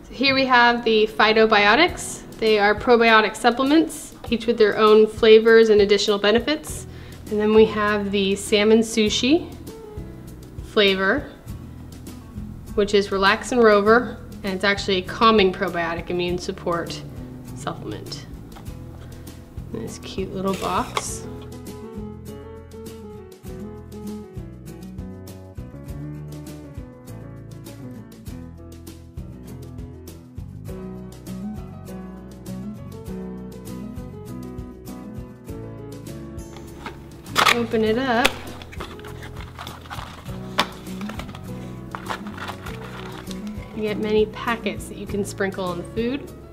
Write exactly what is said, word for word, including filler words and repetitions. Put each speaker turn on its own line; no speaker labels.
Here we have the Fidobiotics. They are probiotic supplements, each with their own flavors and additional benefits. And then we have the Salmon Sushi flavor, which is Relaxin Rover, and it's actually a calming probiotic immune support supplement. This cute little box. Open it up. You get many packets that you can sprinkle on the food.